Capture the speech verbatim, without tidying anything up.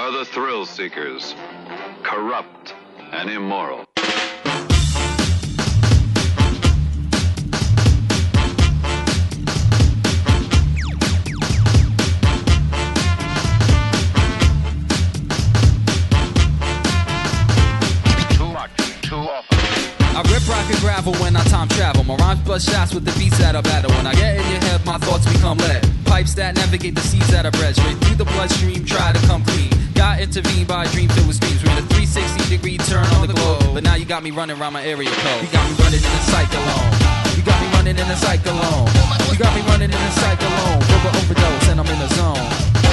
are the thrill seekers, corrupt and immoral. I rip rock and gravel when I time travel. My rhymes bust shots with the beats that I battle. When I get in your head, my thoughts become lead. Pipes that navigate the seas that I bred. Straight through the bloodstream, try to come clean. Got intervened by a dream filled with streams. We're in a three sixty degree turn on the globe. But now you got me running around my area code. You got me running in a cyclone. You got me running in a cyclone. You got me running in a cyclone. River overdose and I'm in the zone.